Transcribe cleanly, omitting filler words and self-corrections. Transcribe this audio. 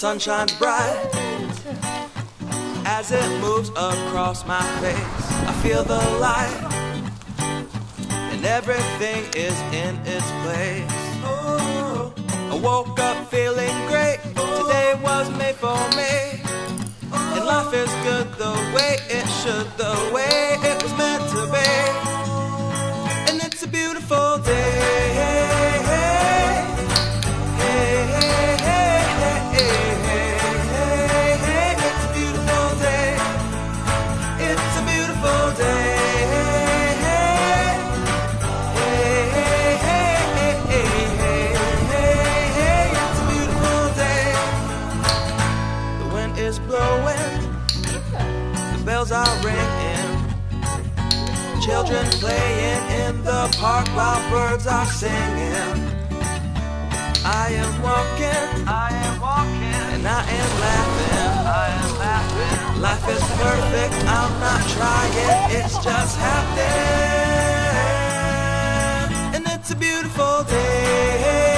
sun shines bright as it moves across my face. I feel the light and everything is in its place. Oh, I woke up feeling great. Today was made for me, and life is good the way it should, the way it was meant to be. And it's a beautiful day. Bells are ringing, children playing in the park while birds are singing. I am walking, and I am laughing. Life is perfect, I'm not trying, it's just happening. And it's a beautiful day.